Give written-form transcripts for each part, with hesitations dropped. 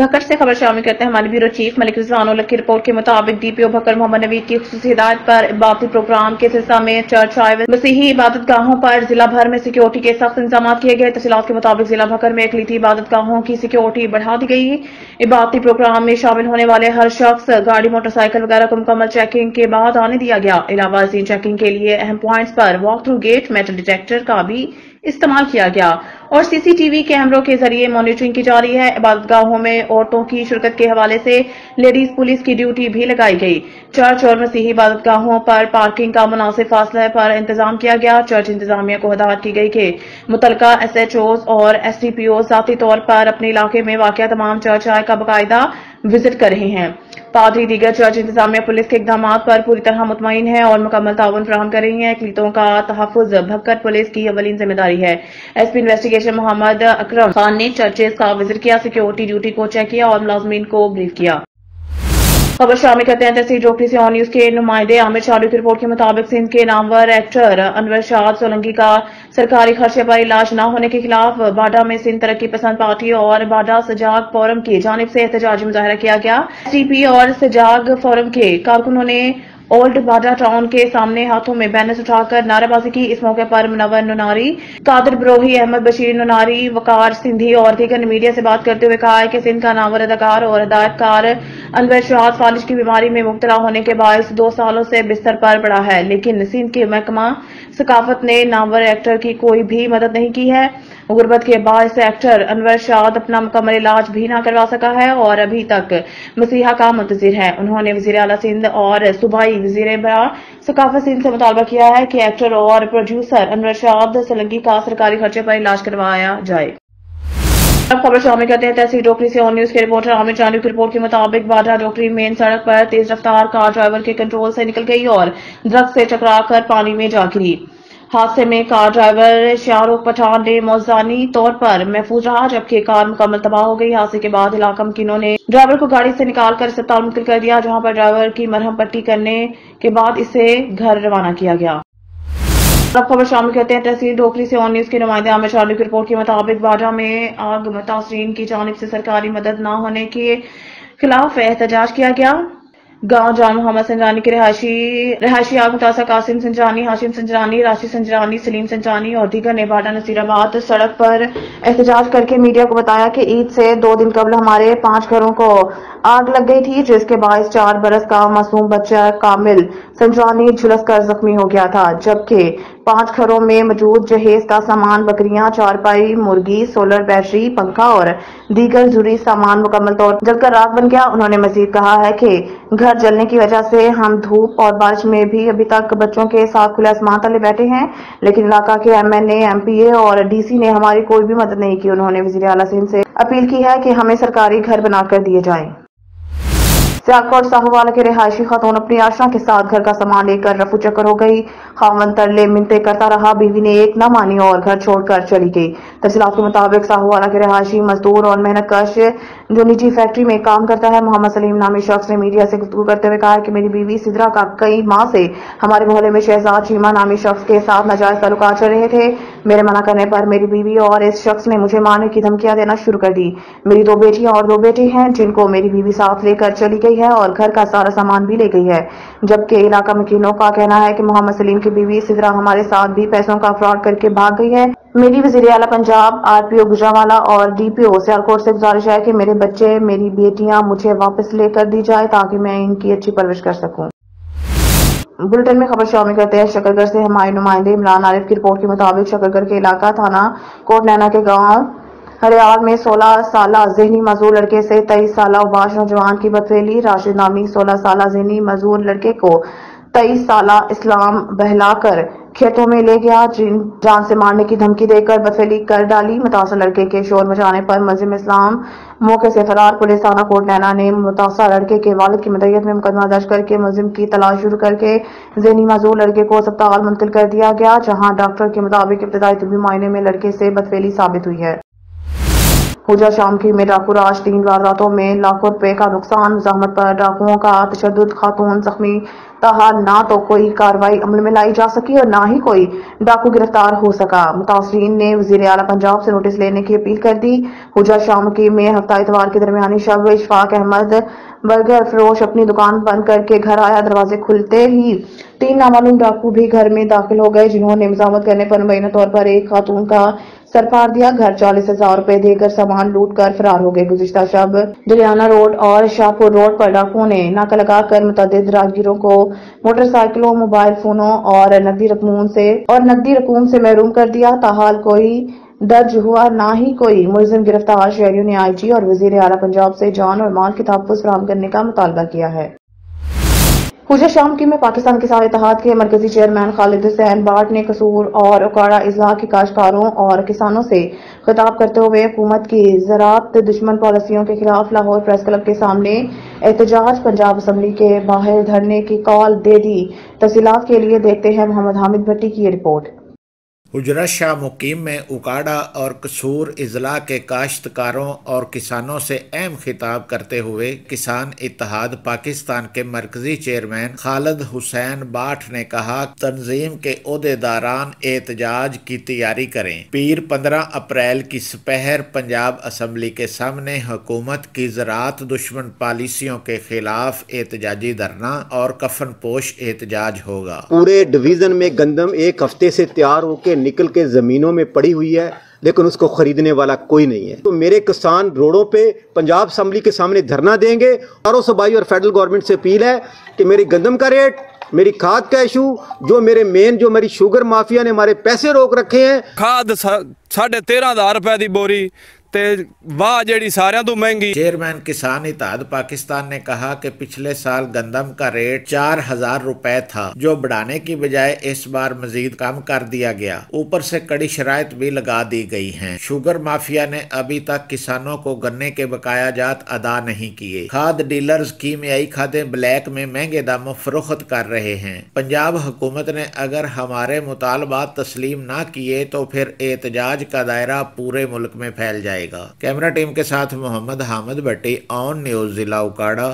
بھکر سے خبر شامل کرتے ہیں ہمارے بیورو چیف ملک رضوان اولک کی رپورٹ کے مطابق ڈی پی او بھکر محمد نوید کی خصوصی ہدایت پر عبادتی پروگرام کے سلسلہ میں چرچ ٹرائبل مسیحی عبادت گاہوں پر ضلع بھر میں سیکیورٹی کے سخت انتظامات کیے گئے۔ تفصیلات کے مطابق ضلع بھکر میں اقلیتی عبادت گاہوں کی سیکیورٹی بڑھا دی گئی۔ عبادتی پروگرام میں شامل ہونے والے ہر شخص گاڑی موٹر سائیکل وغیرہ کو مکمل چیکنگ کے بعد آنے دیا گیا۔ علاوہ ازیں چیکنگ کے لیے اہم پوائنٹس پر walk through gate metal detector کا بھی استعمال کیا گیا اور سی سی ٹی وی کیمروں کے ذریعے مانیٹرنگ کی جا رہی ہے۔ عبادت گاہوں میں عورتوں کی شرکت کے حوالے سے لیڈیز پولیس کی ڈیوٹی بھی لگائی گئی۔ چرچ اور مسیحی عبادت گاہوں پر پارکنگ کا مناسب فاصلے پر انتظام کیا گیا۔ چرچ انتظامیہ کو ہدایت کی گئی کہ متعلقہ ایس ایچ اوز اور ایس ڈی پی اوز ذاتی طور پر اپنے علاقے میں واقع تمام چرچ کا باقاعدہ وزٹ کر رہے ہیں۔ پادری دیگر چرچ انتظامیہ پولیس کے اقدامات پر پوری طرح مطمئن ہے اور مکمل تعاون فراہم کر رہی ہیں۔ اقلیتوں کا تحفظ بھکر پولیس کی اولین ذمہ داری ہے۔ S P investigation Muhammad Akram Khan نے چرچز کا وزٹ کیا، سیکیورٹی ڈیوٹی کو چیک کیا اور ملازمین کو بریف کیا۔ خبر شامل کرتے ہیں تحصیل ڈوکری سے آن نیوز کے نمائندے عامر چالو کی رپورٹ کے مطابق سندھ کے نامور ایکٹر انور شاد سولنگی کا سرکاری خرچے پر علاج نہ ہونے کے خلاف باڈا میں سندھ ترقی پسند پارٹی اور باڈا سجاگ فورم کی جانب سے احتجاجی مظاہرہ کیا گیا۔ ایس ڈی پی اور سجاگ فورم کے کارکنوں نے اولڈ باڈا ٹاؤن کے سامنے ہاتھوں میں بینرز اٹھا کر نعرہ بازی کی۔ اس موقع پر منور نناری، قادر بروہی، احمد بشیر نناری، وقار سندھی اور دیگر نے میڈیا سے بات کرتے ہوئے کہا ہے کہ سندھ کا نامور اداکار اور ہدایت کار انور شاد فالج کی بیماری میں مبتلا ہونے کے باعث 2 سالوں سے بستر پر پڑا ہے، لیکن سندھ کے محکمہ ثقافت نے نامور ایکٹر کی کوئی بھی مدد نہیں کی ہے۔ غربت کے باعث ایکٹر انور شاد اپنا مکمل علاج بھی نہ کروا سکا ہے اور ابھی تک مسیحا کا منتظر ہے۔ انہوں نے وزیر اعلیٰ سندھ اور صوبائی وزیر برائے ثقافت سندھ سے مطالبہ کیا ہے کہ ایکٹر اور پروڈیوسر انور شاد سولنگی کا سرکاری خرچے پر علاج کروایا جائے۔ اب خبر شامل کرتے ہیں تحصیل ڈوکری سے آن نیوز کے رپورٹر عامر چالو کی رپورٹ کے مطابق باڈا ڈوکری مین سڑک پر تیز رفتار کار ڈرائیور کے کنٹرول سے نکل گئی اور درخت سے ٹکرا کر پانی میں جا گری۔ حادثے میں کار ڈرائیور شاہ رخ پٹھان نے موزانی طور پر محفوظ رہا جبکہ کار مکمل تباہ ہو گئی۔ حادثے کے بعد علاقہ مکینوں نے ڈرائیور کو گاڑی سے نکال کر اسپتال منتقل کر دیا، جہاں پر ڈرائیور کی مرہم پٹی کرنے کے بعد اسے گھر روانہ کیا گیا۔ اب خبر شامل کرتے ہیں تحصیل ڈوکری سے آن نیوز کے نمائندے عامر چالو کی رپورٹ کے مطابق باڈا میں آگ متاثرین کی جانب سے سرکاری مدد نہ ہونے کے خلاف احتجاج کیا گیا۔ گاؤں جان محمد سنجانی کے رہائشی آگ متاثرہ قاسم سنجانی، ہاشم سنجانی، راشد سنجانی، سلیم سنجانی اور دیگر نے باڈا نصیر آباد سڑک پر احتجاج کر کے میڈیا کو بتایا کہ عید سے 2 دن قبل ہمارے 5 گھروں کو آگ لگ گئی تھی، جس کے باعث 4 برس کا معصوم بچہ کامل سنجانی جھلس کر زخمی ہو گیا تھا، جبکہ 5 گھروں میں موجود جہیز کا سامان، بکریاں، چارپائی، مرغی، سولر بیٹری، پنکھا اور دیگر ضروری سامان مکمل طور پر جل کر راکھ بن گیا۔ انہوں نے مزید کہا ہے کہ گھر جلنے کی وجہ سے ہم دھوپ اور بارش میں بھی ابھی تک بچوں کے ساتھ کھلے آسمان تلے بیٹھے ہیں، لیکن علاقہ کے M N A, M P A اور ڈی سی نے ہماری کوئی بھی مدد نہیں کی۔ انہوں نے وزیر اعلیٰ سندھ سے اپیل کی ہے کہ ہمیں سرکاری گھر بنا کر دیے جائیں۔ سیالکوٹ ساہووالا کے رہائشی خاتون اپنی آشنا کے ساتھ گھر کا سامان لے کر رفو چکر ہو گئی۔ خاوند ترلے منتیں کرتا رہا، بیوی نے ایک نہ مانی اور گھر چھوڑ کر چلی گئی۔ تفصیلات کے مطابق ساہووالا کے رہائشی مزدور اور محنت کش جو نجی فیکٹری میں کام کرتا ہے، محمد سلیم نامی شخص نے میڈیا سے گفتگو کرتے ہوئے کہا کہ میری بیوی سدرا کا کئی ماہ سے ہمارے محلے میں شہزاد چیمہ نامی شخص کے ساتھ ناجائز تعلقات چل رہے تھے۔ میرے منع کرنے پر میری بیوی اور اس شخص نے مجھے مارنے کی دھمکیاں دینا شروع کر دی۔ میری 2 بیٹیاں اور 2 بیٹے ہیں جن کو میری بیوی ساتھ لے کر چلی گئی ہے اور گھر کا سارا سامان بھی لے گئی ہے، جبکہ علاقہ مکینوں کا کہنا ہے کہ محمد سلیم کی بیوی سدرا ہمارے ساتھ بھی پیسوں کا فراڈ کر کے بھاگ گئی ہے۔ میری وزیر اعلیٰ Punjab, R P O Gujranwala اور ڈی پی او سیالکوٹ سے گزارش ہے کہ میرے بچے، میری بیٹیاں مجھے واپس لے کر دی جائے تاکہ میں ان کی اچھی پرورش کر سکوں۔ بلٹن میں خبر شامل کرتے ہیں شکرگڑھ سے ہمارے نمائندے عمران عارف کی رپورٹ کے مطابق شکرگڑھ کے علاقہ تھانہ کوٹ نینا کے گاؤں ہریال میں 16 سالہ ذہنی معذور لڑکے سے 23 سالہ اوباش نوجوان کی بدفعلی۔ راشد نامی 16 سالہ ذہنی معذور لڑکے کو 23 سالہ اسلام بہلا کر کھیتوں میں لے گیا، جان سے مارنے کی دھمکی دے کر بدفعلی کر ڈالی۔ متاثرہ لڑکے کے شور مچانے پر ملزم اسلام موقع سے فرار۔ پولیس تھانہ کوٹ نینا نے متاثرہ لڑکے کے والد کی مدعیت میں مقدمہ درج کر کے ملزم کی تلاش شروع کر کے ذہنی معذور لڑکے کو اسپتال منتقل کر دیا گیا، جہاں ڈاکٹر کے مطابق ابتدائی طبی معائنے میں لڑکے سے بدفعلی ثابت ہوئی ہے۔ हुजा शामकी में डाकू राज 3 वारदातों में लाखों रुपए का नुकसान। मज़ाहमत पर डाकुओं का तशद्दुद, खातून जख्मी। ताहाल ना तो कोई कार्रवाई अमल में लाई जा सकी और ना ही कोई डाकू गिरफ्तार हो सका। मुतासरीन ने वज़ीर आला पंजाब से नोटिस लेने की अपील कर दी। हुजा शामकी में हफ्ता इतवार के दरमियानी शब इशफाक अहमद बर्गर फरोश अपनी दुकान बंद करके घर आया। दरवाजे खुलते ही 3 नामालूम डाकू भी घर में दाखिल हो गए, जिन्होंने मज़ाहमत करने पर मुबैना तौर पर एक खातून का सर फाड़ दिया। घर 40,000 रुपए देकर सामान लूट कर फरार हो गए। गुज़िश्ता शब दरियाना रोड और शाहपुर रोड पर डाकुओं ने नाका लगाकर मुतअद्दिद राहगीरों को मोटरसाइकिलों, मोबाइल फोनों और नकदी रकूम से महरूम कर दिया। ताहाल कोई दर्ज हुआ ना ही कोई मुलजिम गिरफ्तार। शहरियों ने IG और वज़ीर आला पंजाब से जान और माल के तहफ़्फ़ुज़ फराहम करने का मुतालबा किया है। हुजा शामकी में पाकिस्तान किसान इत्तेहाद के मरकजी चेयरमैन खालिद हुसैन बाट ने कसूर और उकाड़ा अजला के काश्तकारों और किसानों से खिताब करते हुए हुकूमत की ज़राअत दुश्मन पॉलिसियों के खिलाफ लाहौर प्रेस क्लब के सामने एहतजाज पंजाब असम्बली के बाहर धरने की कॉल दे दी। तफसीलात के लिए देखते हैं मोहम्मद हामिद भट्टी की रिपोर्ट। हुजरा शाह मुकीम में उकाड़ा और कसूर इजला के काश्तकारों और किसानों से अहम खिताब करते हुए किसान इत्तेहाद पाकिस्तान के मरकजी चेयरमैन खालिद हुसैन बाट ने कहा, तंजीम के ओहदेदारान एहतजाज की तैयारी करें। पीर 15 अप्रैल की सुपहर पंजाब असम्बली के सामने हुकूमत की ज़राअत दुश्मन पॉलिसियों के खिलाफ एहतजाजी धरना और कफन पोश एहतजाज होगा। पूरे डिवीजन में गंदम एक हफ्ते से तैयार होकर निकल के जमीनों में पड़ी हुई है, लेकिन उसको खरीदने वाला कोई नहीं है। तो मेरे किसान रोडों पे पंजाब असम्बली के सामने धरना देंगे। चारों सूबाई और फेडरल गवर्नमेंट से अपील है कि मेरी गंदम का रेट, मेरी खाद का इशू, जो मेरी शुगर माफिया ने हमारे पैसे रोक रखे हैं। खाद 13,500 रुपए की बोरी ते वाह जेड़ी सारियां तो महंगी। चेयरमैन किसान इत्तेहाद पाकिस्तान ने कहा कि पिछले साल गंदम का रेट 4,000 रुपए था, जो बढ़ाने की बजाय इस बार मजीद कम कर दिया गया। ऊपर से कड़ी शराइत भी लगा दी गई हैं। शुगर माफिया ने अभी तक किसानों को गन्ने के बकाया जात अदा नहीं किए। खाद डीलर्स कीमियाई खादें ब्लैक में महंगे दामों फरोख्त कर रहे हैं। पंजाब हुकूमत ने अगर हमारे मुतालबात तस्लीम ना किए तो फिर एहतजाज का दायरा पूरे मुल्क में फैल जाए। कैमरा टीम के साथ मोहम्मद हामिद भट्टी, ऑन न्यूज़, जिला उकाड़ा।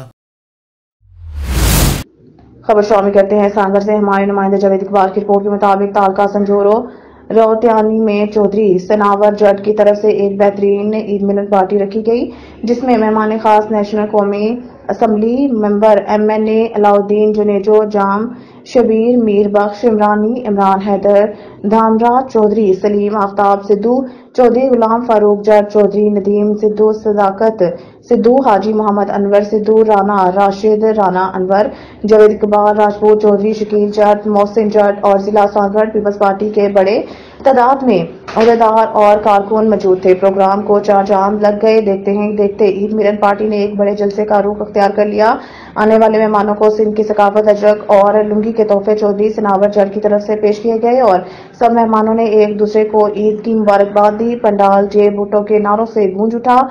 खबर शामिल करते हैं सांगर से। हमारे नुमाइंदे जावेद इकबाल की रिपोर्ट के मुताबिक तालका संजोरो रोहतानी में चौधरी सनावर जट की तरफ से एक बेहतरीन ईद मिलन पार्टी रखी गई, जिसमें मेहमान खास नेशनल कौमी assembly member MNA Alauddin Junejo, Jam Shabbir, Mir Bakhsh Imrani, Imran Haider, Dhamraj Chaudhry, Saleem Aftab Sidhu Chaudhry, Ghulam Farooq Jat Chaudhry, Nadeem Sidhu, Sadaqat Sidhu, Haji Mohammad Anwar Sidhu, Rana Rashid, Rana Anwar, Javed Iqbal Rajput Chaudhry, Shakeel Jat, Mohsin Jat और जिला सांगढ़ पीपल्स पार्टी के बड़े तादाद में अहदेदार और कारकुन मौजूद थे। प्रोग्राम को चार चांद लग गए। देखते ईद मिलन पार्टी ने एक बड़े जलसे का रुख अख्तियार कर लिया। आने वाले मेहमानों को सिंध की सकाफत, अजरक और लुंगी के तोहफे चौधरी सनावर जट की तरफ से पेश किए गए और सब मेहमानों ने एक दूसरे को ईद की मुबारकबाद दी। पंडाल जे भुट्टो के नारों से गूंज उठा।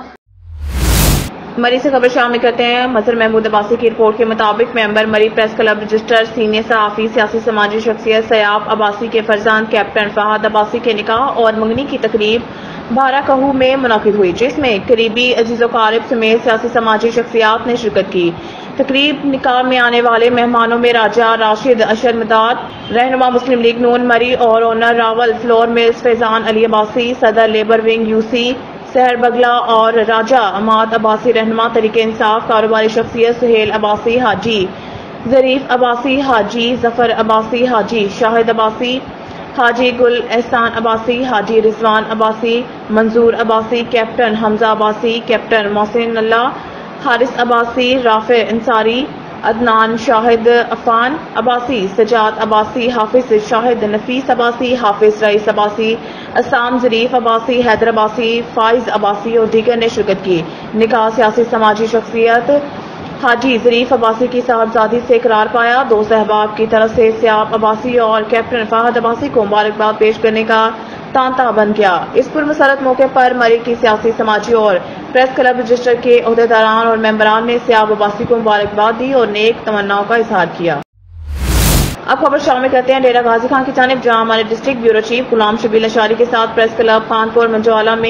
मरी से खबर शामिल करते हैं। मजहर महमूद अब्बासी की रिपोर्ट के मुताबिक member Murree press club register, senior सहाफी, सियासी समाजी शख्सियत सयाफ अब्बासी के फरजान कैप्टन फहद अब्बासी के निकाह और मंगनी की तकरीब भारा कहू में मुनाकिद हुई, जिसमें करीबी अजीज़ो कारब समेत सियासी समाजी शख्सियात ने शिरकत की। तकरीब निकाह में आने वाले मेहमानों में राजा राशिद अशरमदार, रहनुमा मुस्लिम लीग नून मरी और owner Rawal flour mills Faizan Ali Abbasi, सदर लेबर विंग UC सहर बगला और राजा अमाद अब्बासी, रहनुमा तरीके इंसाफ कारोबारी शख्सियत सुहेल अब्बासी, हाजी जरीफ अब्बासी, हाजी जफर अब्बासी, हाजी शाहिद अब्बासी, हाजी गुल एहसान अब्बासी, हाजी रिजवान अब्बासी, मंजूर अब्बासी, कैप्टन हमजा अब्बासी, कैप्टन मोहसिन अल्लाह, हारिस अब्बासी, राफे अंसारी, अदनान शाहिद अफान अब्बासी, सजाद अब्बासी, हाफिज शाहिद नफीस अब्बासी, हाफिज रईस अब्बासी, असाम जरीफ अब्बासी, हैदर अब्बासी, फाइज अब्बासी और दीगर ने शिरकत की। निकाह सियासी समाजी शख्सियत हाजी जरीफ अब्बासी की साहबजादी से इकरार पाया। दो सहबाब की तरफ से सियाब अब्बासी और कैप्टन फहद अब्बासी को मुबारकबाद पेश करने का तांता बन गया। इस पुरमसरत मौके पर मरी की सियासी समाजी और प्रेस क्लब रजिस्टर के अहदेदारान और मेंबरान ने सियाब अब्बासी को मुबारकबाद दी और नेक तमन्नाओं का इजहार किया। अब खबर शामिल करते हैं डेरा गाजी खान की जानिब, जहां हमारे district bureau chief Ghulam Shabeel Ashari के साथ प्रेस क्लब खानपुर मंजवाला में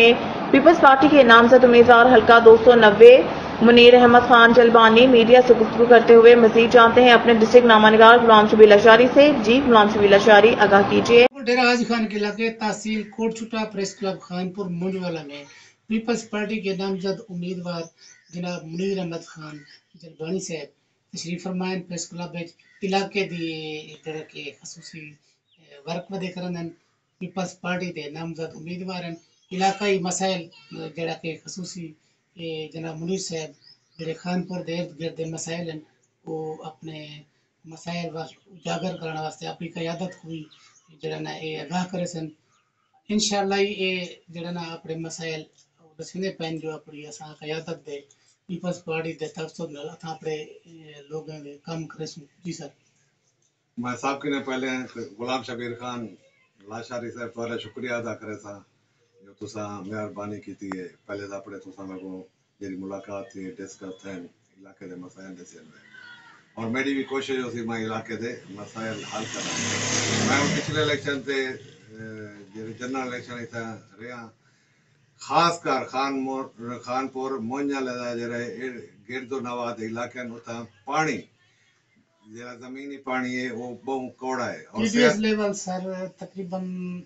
پیپلز پارٹی کے نامزد امیدوار حلقہ 290 منیر احمد خان جلبانی میڈیا سے گفتگو کرتے ہوئے مزید جانتے ہیں اپنے ڈسٹرکٹ نامہ نگار غلام شبیل اشاری سے. جی غلام شبیل اشاری آگاہ کیجیے. ڈیرہ غازی خان کے علاقے تحصیل کوٹ چھٹا پریس کلب خانپور منجوالا میں پیپلز پارٹی کے نامزد امیدوار جناب منیر احمد خان جلبانی صاحب تشریف فرمائن پریس کلب علاقے دی طرح کے خصوصی ورک ودے کرن پیپلز پارٹی دے نامزد امیدوار علاقائی مسائل جڑا کہ خصوصی جناب منیر صاحب جڑے خانپور دے ارد گرد مسائل ہیں وہ اپنے مسائل اجاگر کرنے واسطے اپنی قیادت ہوئی جڑا نا یہ آگاہ کرے سن انشاءاللہ یہ جڑا نا اپنے مسائل دسنے پین جو اپنی اساں قیادت دے پیپلز پارٹی دے تفصیل نال اتھاں اپنے لوگوں دے کام کرے سن. جی سر میں صاحب کے نے پہلے غلام شبیر خان لاشاری صاحب تھوڑا شکریہ ادا کرے سا جو تساں مہربانی کیتی ہے پہلے تو اپنے تساں لگو جی ملاقات تھی ڈسکس تھے علاقے دے مسائل دسے اور میری بھی کوشش ہوتی میں علاقے دے مسائل حل کرا. میں پچھلے الیکشن تے جنرل الیکشن اتنا رہا خاص کر خانپور مونجا لدا جڑے گرد و نواح علاقے اتنا پانی جڑا زمینی پانی ہے وہ بہت کوڑا ہے اور ٹی لیول سر تقریباً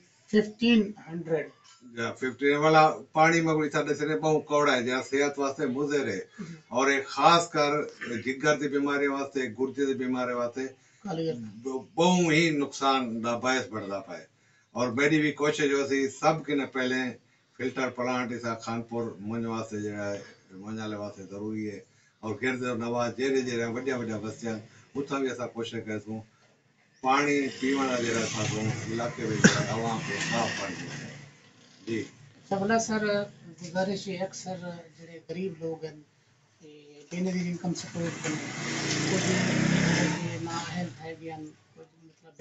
1500 والا پانی میں کوئی سارے سے بہت کوڑا ہے جہاں صحت واسطے مضر ہے اور ایک خاص کر جگر دی بیماری واسطے گردے دی بیماری واسطے بہت ہی نقصان دا باعث بڑھتا پائے. اور میری بھی کوشش جو سی سب کے نے پہلے فلٹر پلانٹ اسا خانپور منج واسطے جڑا ہے منجالے واسطے ضروری ہے اور گرد نواح جہڑے وڈیا وڈیا بستیاں اتنا بھی ایسا کوشش کروں پانی پیوان کا جڑا تھا علاقے میں عوام کو صاف پانی ہے. جی سبلا سر گزارش ہے اکثر جڑے غریب لوگ ہیں بینری انکم سپورٹ کچھ نا اہل ہے گیا مطلب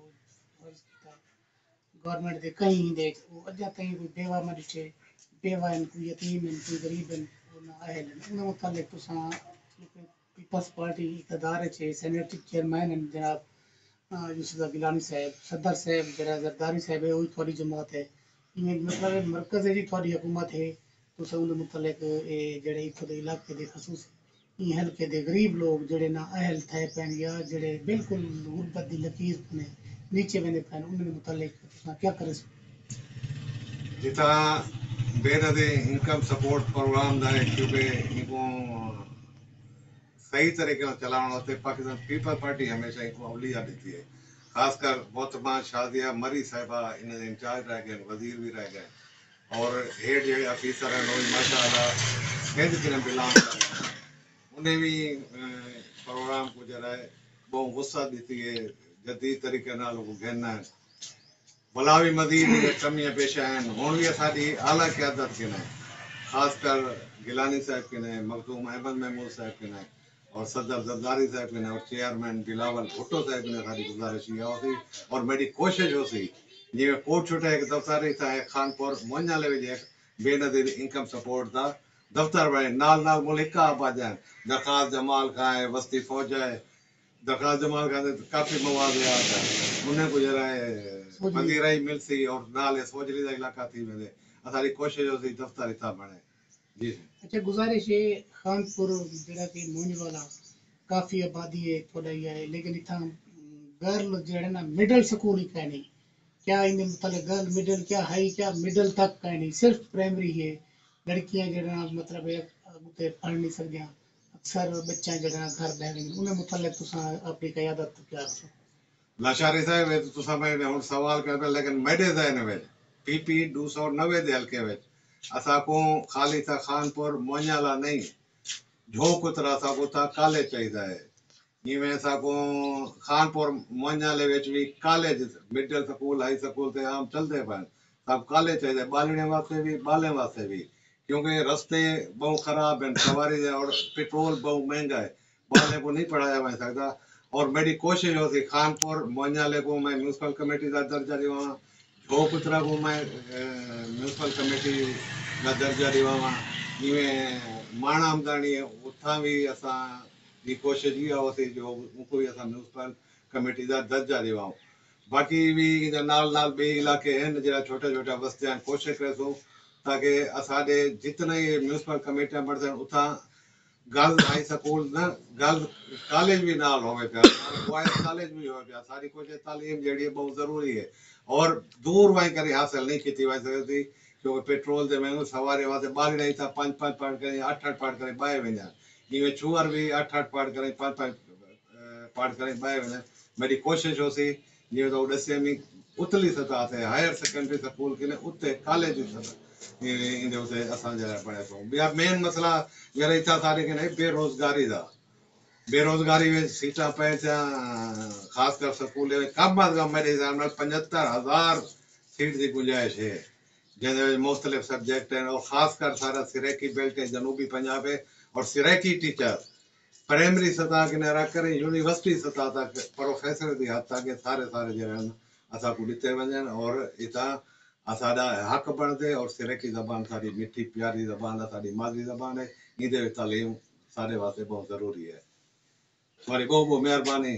گورنمنٹ دے کہیں دے وہ اجا کہیں کوئی بیوہ مرچے بیوہ ہیں کوئی یتیم ہیں کوئی غریب ہیں وہ نا اہل ہیں انہوں متعلق تساں پیپلز پارٹی اقتدار ہے سینیٹری چیئرمین ہیں جناب یوسف گیلانی صاحب صدر صاحب جناب زرداری صاحب ہے وہی تھوڑی جماعت ہے مطلب مرکز ہے جی تھوڑی حکومت ہے تو سب ان متعلق جڑے اتھے دے علاقے دے خصوصی حلقے دے غریب لوگ جڑے نا اہل تھے پین یا جڑے بالکل غربت دی لکیر نے نیچے ویندے پین ان متعلق کیا کرے سو جتا بے نظر انکم سپورٹ پروگرام دا ہے کیونکہ ان کو صحیح طریقے سے چلانا ہوتے پاکستان پیپل پارٹی ہمیشہ ان کو اولیاء دیتی ہے. خاص کر محترمہ شازیہ مری صاحبہ انہیں انچارج رہ گئے وزیر بھی رہ گئے اور ہیڈ جڑے آفیسر ہیں وہ ماشاء اللہ ہند کے بلانگ کریں انہیں بھی پروگرام کو جڑا ہے بہت غصہ دیتی ہے جدید طریقے نال کو گھننا ہے بلا بھی مزید کمیاں پیش ہیں ہوں بھی ساری اعلیٰ قیادت کے ہیں خاص کر گیلانی صاحب کے ہیں مخدوم احمد محمود صاحب کے ہیں اور صدر زرداری صاحب کے اور چیئرمین بلاول بھٹو صاحب نے ساری گزارش کیا ہوتی اور میری کوشش ہو سی جی میں کوٹ چھوٹا ایک دفتر تھا خانپور مونجالے میں بے نظیر انکم سپورٹ تھا دفتر بنے نال نال ملک کا آپ آ جائیں درخواست جمال کا ہے وسطی فوج ہے درخواست جمال کا کافی مواد آتا ہے انہیں کو جرا ہے پذیرائی مل سی اور نال سوجلی کا علاقہ تھی میں ساری کوشش ہو سی دفتر اتنا بنے. جی اچھا گزارش ہے خانپور جڑا کہ مونج والا کافی آبادی ہے تھوڑا ہی ہے لیکن اتنا گرل جڑا نا مڈل سکول ہی کہیں نہیں کیا ان مطلب گرل مڈل کیا ہائی کیا مڈل تک کہیں نہیں صرف پرائمری ہے لڑکیاں جڑا مطلب ہے پڑھ نہیں سکدیاں اکثر بچہ جڑا گھر بیٹھ گئے انہیں متعلق تساں اپنی قیادت کیا رکھو لاشاری صاحب تو سمجھ میں ہوں سوال کر لیکن میرے ذہن میں پی پی 290 دے حلقے میں اسا کو خالی تھا خانپور مونجالا نہیں جو کترا سا کو تھا کالج چاہیے ہے جی اسا کو خانپور مونجالے وچ بھی college middle school high school تے عام چلتے پن سب کالج چاہیے بالنے واسطے بھی بالے واسطے بھی کیونکہ رستے بہت خراب ہیں سواری اور پیٹرول بہت مہنگا ہے بالے کو نہیں پڑھایا جا سکتا اور میری کوشش ہوتی خانپور مونجالے کو میں میونسپل کمیٹی کا درجہ دیوا جو کترا کو میں میونسپل کمیٹی کا درجہ دیوا مانا آمدانی ہے اتنا بھی اساں کی کوشش یہ ہوتی جو ان کو بھی اساں میونسپل کمیٹی کا درجہ دیوا باقی بھی نال نال بے علاقے ہیں جڑا چھوٹا چھوٹا بستے ہیں کوشش کرے سو تاکہ اساڈے جتنے میونسپل کمیٹیاں بڑھتے ہیں اتنا گرلز ہائی سکول نہ گرلز کالج بھی نال ہوئے پیا بوائز کالج بھی ہوئے پیا ساری کچھ تعلیم جڑی ہے بہت ضروری ہے اور دور وہیں کرے حاصل نہیں کی وجہ سکتی کیونکہ پیٹرول دے مہنگو سوارے واسطے بال نہیں تھا 5-5 پڑھ کریں 8-8 پڑھ کریں بائے وجہ یہ چوہر بھی 8-8 پڑھ کریں 5-5 پڑھ کریں بائے وجہ میری کوشش ہو سی یہ تو ڈسے میں اتلی سطح تے ہائر سیکنڈری سکول کے اتنے کالج کی سطح مین مسئلہ میرا اتنا سارے کہ نہیں بے روزگاری دا بے روزگاری میں سیٹاں پہ خاص کر سکول کم از کم میرے حساب میں 75,000 سیٹ کی گنجائش ہے جن میں مختلف سبجیکٹ ہیں اور خاص کر سارا سریکی بیلٹ ہے جنوبی پنجاب ہے اور سریکی ٹیچر پرائمری سطح کے نہ رکھ کریں یونیورسٹی سطح تک پروفیسر دی حد تک سارے جو ہیں اسا کو دیتے ونجن اور اتنا اساڈا حق بنتے اور سریکی زبان ساری میٹھی پیاری زبان ہے ساری مادری زبان ہے یہ تعلیم سارے واسطے بہت ضروری ہے تمہاری بہت مہربانی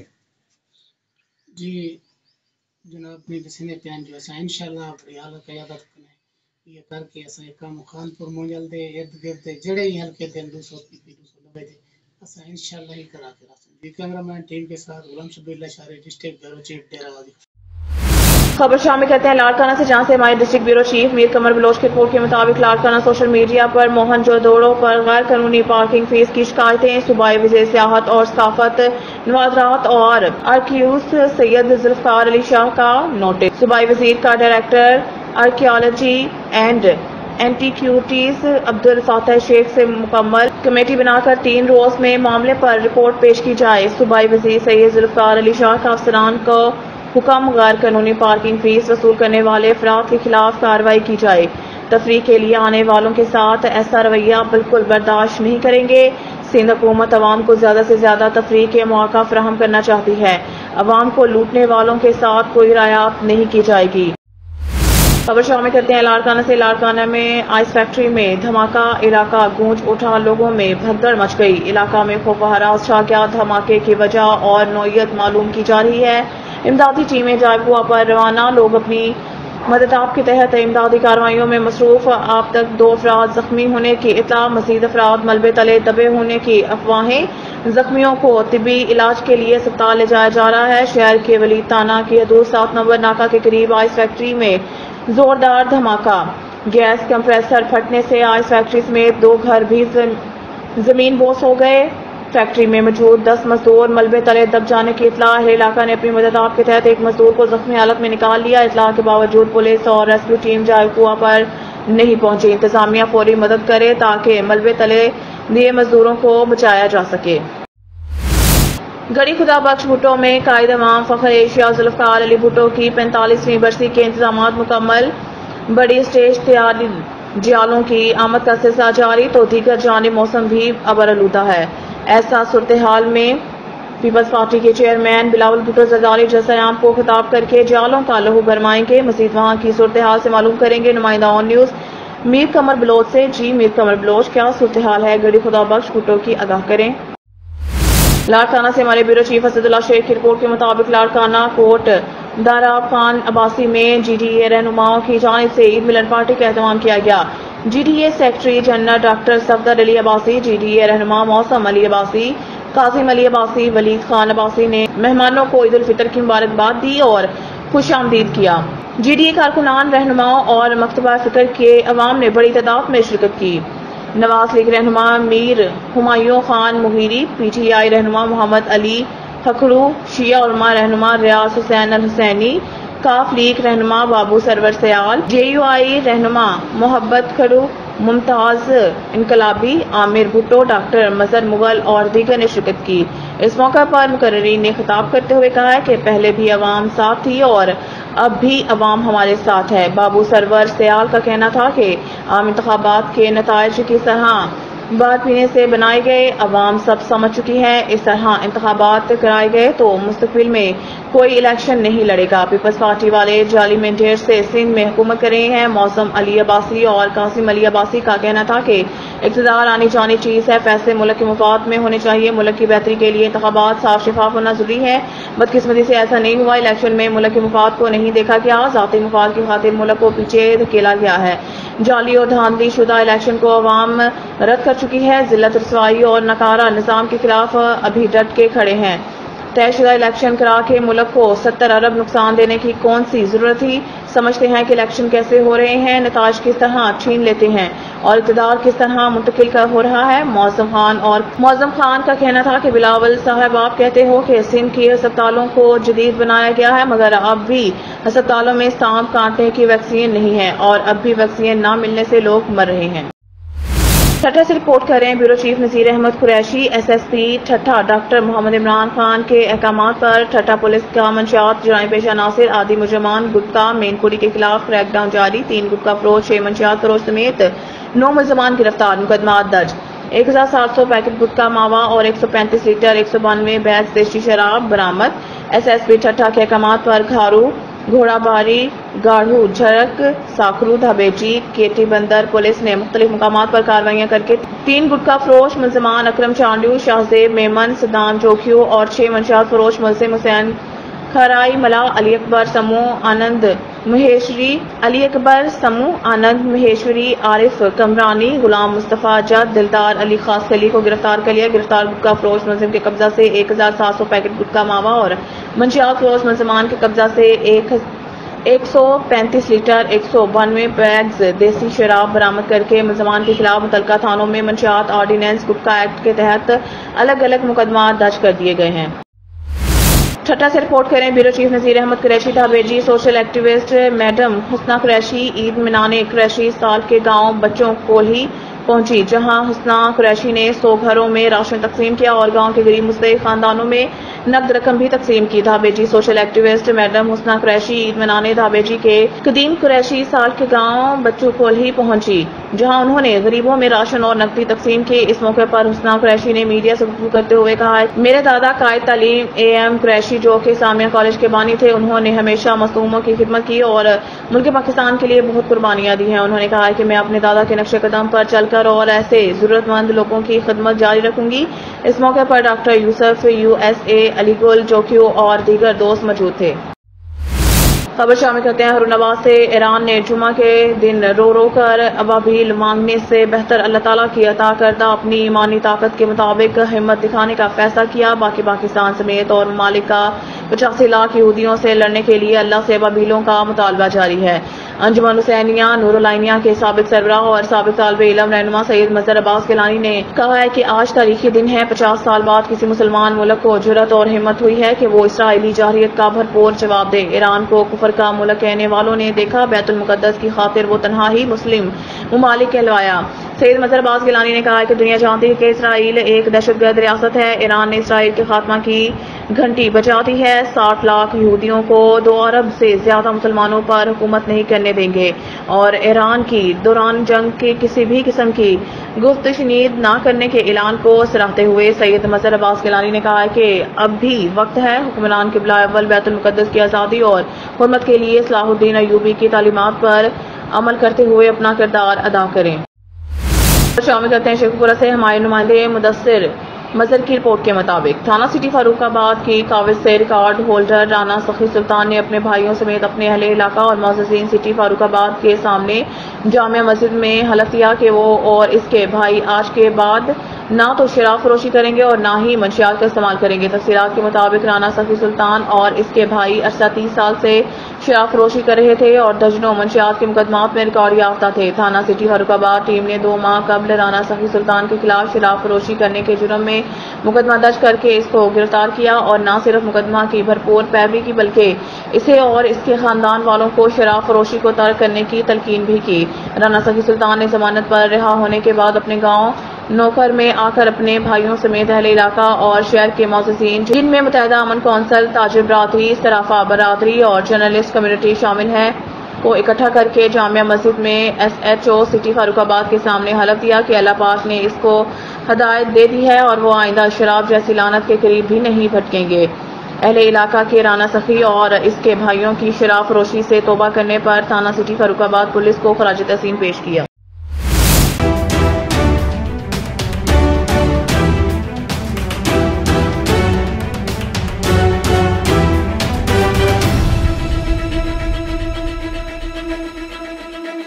جی جناب میں کسی نے پیان جو ہے انشاءاللہ بڑی حالت قیادت کرنے یہ کر کے ایسا کام خانپور منجل دے ارد گرد جڑے ہی حلقے دے 290 دے ایسا انشاءاللہ ہی کرا کے راستے جی کیمرہ مین ٹیم کے ساتھ Ghulam Shabbir Allah Shehri district bureau chief Dera Ghazi خبر شامل کرتے ہیں لاڑکانہ سے جہاں سے ہمارے district bureau chief Mir Qamar Baloch کی رپورٹ کے مطابق لاڑکانہ سوشل میڈیا پر موہن جودوڑوں پر غیر قانونی پارکنگ فیس کی شکایتیں صوبائی وزیر سیاحت اور ثقافت نوادرات اور آرکیوز سید ذوالفقار علی شاہ کا نوٹس صوبائی وزیر کا director archaeology and antiquities Abdul Fattah Sheikh سے مکمل کمیٹی بنا کر 3 روز میں معاملے پر رپورٹ پیش کی جائے صوبائی وزیر سید ذوالفقار علی شاہ کا افسران کو حکم غیر قانونی پارکنگ فیس وصول کرنے والے افراد کے خلاف کارروائی کی جائے تفریح کے لیے آنے والوں کے ساتھ ایسا رویہ بالکل برداشت نہیں کریں گے سندھ حکومت عوام کو زیادہ سے زیادہ تفریح کے مواقع فراہم کرنا چاہتی ہے عوام کو لوٹنے والوں کے ساتھ کوئی رعایت نہیں کی جائے گی خبر شامل کرتے ہیں لاڑکانہ سے لاڑکانہ میں آئس فیکٹری میں دھماکہ علاقہ گونج اٹھا لوگوں میں بھگدڑ مچ گئی علاقہ میں خوف و ہراس چھا گیا دھماکے کی وجہ اور نوعیت معلوم کی جا رہی ہے امدادی ٹیمیں جائپوا پر روانہ لوگ اپنی مدداب کے تحت امدادی کارروائیوں میں مصروف اب تک 2 افراد زخمی ہونے کی اطلاع مزید افراد ملبے تلے دبے ہونے کی افواہیں زخمیوں کو طبی علاج کے لیے اسپتال لے جایا جا رہا ہے شہر کے ولید تانہ کی حدود 7 نمبر ناکہ کے قریب آئس فیکٹری میں زوردار دھماکہ گیس کمپریسر پھٹنے سے آئس فیکٹری سمیت 2 گھر بھی زمین بوس ہو گئے فیکٹری میں موجود 10 مزدور ملبے تلے دب جانے کی اطلاع اہل علاقہ نے اپنی مدداب کے تحت ایک مزدور کو زخمی حالت میں نکال لیا اطلاع کے باوجود پولیس اور ریسکیو ٹیم جائپوا پر نہیں پہنچی انتظامیہ فوری مدد کرے تاکہ ملبے تلے دیے مزدوروں کو بچایا جا سکے گڑی خدا بخش بھٹو میں قائد امام فخر ایشیا ذوالفقار علی بھٹو کی 45ویں برسی کے انتظامات مکمل بڑی اسٹیج تیاری جیالوں کی آمد کا سلسلہ جاری تو دیگر جانب موسم بھی ابرآلودہ ہے ایسا صورتحال میں پیپلز پارٹی کے چیئرمین بلاول بھٹو زرداری جلسہ عام کو خطاب کر کے جیالوں کا لہو گرمائیں گے مزید وہاں کی صورتحال سے معلوم کریں گے نمائندہ آن نیوز میر قمر بلوچ سے جی میر قمر بلوچ کیا صورتحال ہے گڑی خدا بخش بھٹو کی آگاہ کریں لاڑکانہ سے ہمارے بیورو چیف اسد اللہ شیخ کی رپورٹ کے مطابق لاڑکانہ کوٹ دارا خان عباسی میں جی ڈی اے رہنماؤں کی جانب سے عید ملن پارٹی کا اہتمام کیا گیا G D A secretary general doctor Safdar Ali Abbasi G D A رہنما موسم علی عباسی قاسم علی عباسی ولید خان عباسی نے مہمانوں کو عید الفطر کی مبارکباد دی اور خوش آمدید کیا جی ڈی اے کارکنان رہنماؤں اور مکتبہ فکر کے عوام نے بڑی تعداد میں شرکت کی نواز لیگ رہنما Mir Humayun Khan Mugheri P T I رہنما محمد علی ہکڑو شیعہ علماء رہنما ریاض حسین الحسینی کاف لیگ رہنما بابو سرور سیال جے یو آئی رہنما محبت کھڑو ممتاز انقلابی عامر بھٹو ڈاکٹر مظہر مغل اور دیگر نے شرکت کی اس موقع پر مقررین نے خطاب کرتے ہوئے کہا ہے کہ پہلے بھی عوام ساتھ تھی اور اب بھی عوام ہمارے ساتھ ہے بابو سرور سیال کا کہنا تھا کہ عام انتخابات کے نتائج کی طرح بات پینے سے بنائے گئے عوام سب سمجھ چکی ہے اس طرح انتخابات کرائے گئے تو مستقبل میں کوئی الیکشن نہیں لڑے گا پیپلز پارٹی والے جعلی مینڈیٹ سے سندھ میں حکومت کر رہے ہیں موسم علی عباسی اور قاسم علی عباسی کا کہنا تھا کہ اقتدار آنی جانی چیز ہے فیصلے ملک کے مفاد میں ہونے چاہیے ملک کی بہتری کے لیے انتخابات صاف شفاف ہونا ضروری ہے بدقسمتی سے ایسا نہیں ہوا الیکشن میں ملک کے مفاد کو نہیں دیکھا گیا ذاتی مفاد کی خاطر ملک کو پیچھے دھکیلا گیا ہے जाली और धांधली शुदा इलेक्शन को अवाम रद्द कर चुकी है। जिल्लत रसवाई और नकारा निज़ाम के खिलाफ अभी डट के खड़े हैं। तयशुदा इलेक्शन करा के मुल्क को 70 अरब नुकसान देने की कौन सी जरूरत थी। समझते हैं कि इलेक्शन कैसे हो रहे हैं, नताज किस तरह छीन लेते हैं और इक़्तिदार किस तरह मुंतकिल हो रहा है। मौज़म खान का कहना था कि बिलावल साहब, आप कहते हो कि सिंध के अस्पतालों को जदीद बनाया गया है, मगर अब भी अस्पतालों में सांप काटने की वैक्सीन नहीं है और अब भी वैक्सीन न मिलने से लोग मर रहे हैं। ठट्ठा से रिपोर्ट कर रहे हैं bureau chief Nazir Ahmed Qureshi. SSP Thatta doctor Muhammad Imran Khan के अहकामात पर ठट्ठा पुलिस का मंशियात जराइम पेशा नासिर आदि मुजरमान गुटखा मेनपुरी के खिलाफ क्रैकडाउन जारी। 3 गुटखा फरोश, 6 मंशियात फरोश समेत 9 मुलजमान गिरफ्तार। मुकदमा दर्ज। 1700 पैकेट गुटखा मावा और 135 लीटर 192 बैग देशी शराब बरामद। SSP ठट्ठा के अहकामात पर घारू, घोड़ाबारी, गाढ़ू, झरक, साखरू, धाबेजी, केटी बंदर पुलिस ने मुख्तलिफ मुकामात पर कार्रवाइयां करके 3 गुटखा फरोश मुलजमान अकरम चांडू, शाहजेब मेमन, सदाम जोखियो और 6 मंशियात फरोश मुलजिम हुसैन खराई मला, अली अकबर समूह आनंद महेश्वरी, आरिफ कमरानी, गुलाम मुस्तफा जद, दिलदार अली खास अली को गिरफ्तार कर लिया। गिरफ्तार गुटखा फरोश मुलजिम के कब्जा से 1700 पैकेट गुटखा मावा और मंशियात फरोश मुलजमान के कब्जा से 135 लीटर 192 बैग्स देसी शराब बरामद करके मुलजमान के खिलाफ मुतल्लिका थानों में मंशियात ऑर्डिनेंस गुटखा एक्ट के तहत अलग अलग मुकदमा दर्ज कर दिए गए हैं। ठट्ठा से रिपोर्ट करें bureau chief Nazir Ahmed Qureshi. Dhabeji social activist madam Husna Qureshi Eid मनाने कुरैशी साल के गांव बच्चों को ही पहुंची, जहां हुस्ना कुरैशी ने 100 घरों में राशन तकसीम किया और गांव के गरीब मुस्तहिक खानदानों में नकद रकम भी तकसीम की। Dhabeji social activist madam Husna Qureshi Eid मनाने धाबेजी के कदीम कुरैशी साल के गांव बच्चों को ही पहुंची, जहां उन्होंने गरीबों में राशन और नकदी तकसीम की। इस मौके पर हुस्ना कुरैशी ने मीडिया से गुफ्तगू करते हुए कहा, मेरे दादा कायद तालीम AM कुरैशी जो कि सामिया कॉलेज के बानी थे, उन्होंने हमेशा मज़लूमों की खिदमत की और मुल्क पाकिस्तान के लिए बहुत कुर्बानियां दी हैं। उन्होंने कहा कि मैं अपने दादा के नक्शे कदम पर चलकर और ऐसे जरूरतमंद लोगों की खिदमत जारी रखूंगी। इस मौके पर डॉक्टर यूसुफ USA अलीगुल जोकियो और दीगर दोस्त मौजूद थे। खबर शामिल करते हैं हरूनाबाद से। ईरान ने जुमा के दिन रो रो कर अबाबील मांगने से बेहतर अल्लाह ताला की अता करदा अपनी ईमानी ताकत के मुताबिक हिम्मत दिखाने का फैसला किया। बाकी पाकिस्तान समेत और ममालिक का 85 लाख यहूदियों से लड़ने के लिए अल्लाह से अबाबीलों का मुतालबा जारी है। अंजुमन हुसैनिया नूरुलाइनिया के साबिक सरबराह और साबिक तालिबे इल्म रहनुमा सैयद मजहर अब्बास गिलानी ने कहा है कि आज तारीखी दिन है। 50 साल बाद किसी मुसलमान मुल्क को जुर्रत और हिम्मत हुई है कि वो इसराइली जारहियत का भरपूर जवाब दे। ईरान को कुफर का मुल्क कहने वालों ने देखा, बैतुल मुकद्दस की खातिर वो तन्हा ही मुस्लिम मुमालिक कहलवाया। सैयद मजहर अब्बास गिलानी ने कहा है कि दुनिया जानती है कि इसराइल एक दहशतगर्द रियासत है। ईरान ने इसराइल के खात्मा की घंटी बजा दी है। 60 लाख यहूदियों को 2 अरब से ज्यादा मुसलमानों पर हुकूमत नहीं करने देंगे और ईरान की दौरान जंग की किसी भी किस्म की गुफ्तशनीद न करने के ऐलान को सराहते हुए सैयद मजहर अब्बास गिलानी ने कहा कि अब भी वक्त है हुक्मरान किबला अव्वल बैतुल मुकद्दस की आज़ादी और हुर्मत के लिए सलाहुद्दीन अय्यूबी की तालीमात पर अमल करते हुए अपना किरदार अदा करें। शामिल करते हैं शेखपुरा से। हमारे नुमाइंदे मुदस्सिर मजहर की रिपोर्ट के मुताबिक थाना सिटी फारूकाबाद की काबिज से रिकॉर्ड होल्डर राना सखी सुल्तान ने अपने भाइयों समेत अपने अहले इलाका और मोअज़्ज़िज़ीन सिटी फारूकाबाद के सामने जामिया मस्जिद में हलफ दिया कि वो और इसके भाई आज के बाद ना तो शराब फरोशी करेंगे और ना ही मंशियात का इस्तेमाल करेंगे। तफसीलात के मुताबिक राना सखी सुल्तान और इसके भाई अरसा 30 साल से शराब फरोशी कर रहे थे और दर्जनों मंशियात के मुकदमात में रिकॉर्ड याफ्ता थे। थाना सिटी फारूकाबाद टीम ने 2 माह कबल राना सखी सुल्तान के खिलाफ शराब फरोशी करने के जुर्म में मुकदमा दर्ज करके इसको गिरफ्तार किया और न सिर्फ मुकदमा की भरपूर पैरवी की बल्कि इसे और इसके खानदान वालों को शराब फरोशी को तर्क करने की तलकीन भी की। राना सखी सुल्तान ने जमानत पर रिहा होने के बाद अपने गाँव नौकर में आकर अपने भाइयों समेत अहले इलाका और शहर के मोअज़्ज़िज़ीन जिनमें मुत्तहिदा अमन कौंसिल, ताजिर बरादरी, सराफा बरादरी और जर्नलिस्ट कम्युनिटी शामिल है को इकट्ठा करके जामिया मस्जिद में SHO सिटी फारूकाबाद के सामने हलफ दिया कि अल्लाह पाक ने इसको हदायत दे दी है और वो आइंदा शराब जैसी लानत के करीब भी नहीं भटकेंगे। अहले इलाका के राना सखी और इसके भाइयों की शराब फरोशी से तौबा करने पर थाना सिटी फारूकाबाद पुलिस को खराज तहसीन पेश किया।